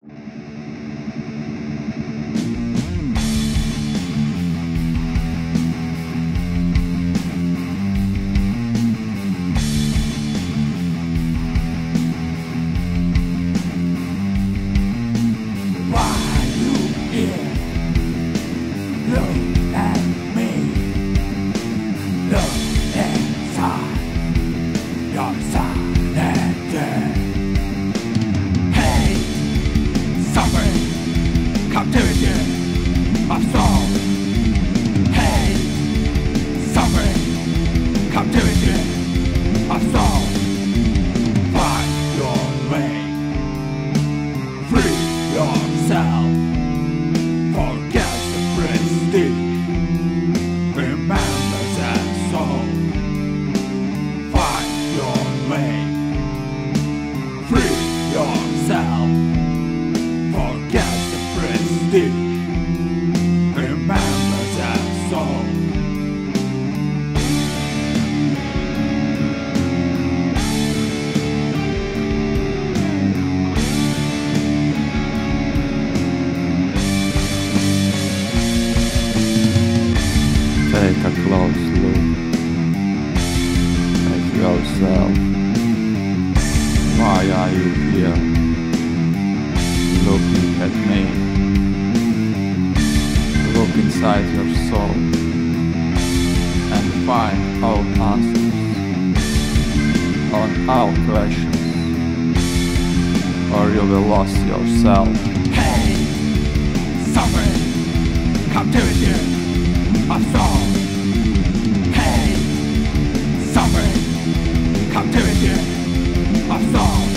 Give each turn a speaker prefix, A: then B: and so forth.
A: Take a close look at yourself. Why are you here, looking at me? Look inside your soul and find all answers on all questions, or you will lose yourself.
B: Hey, suffering, captivity of soul. Hey, suffering, captivity of soul.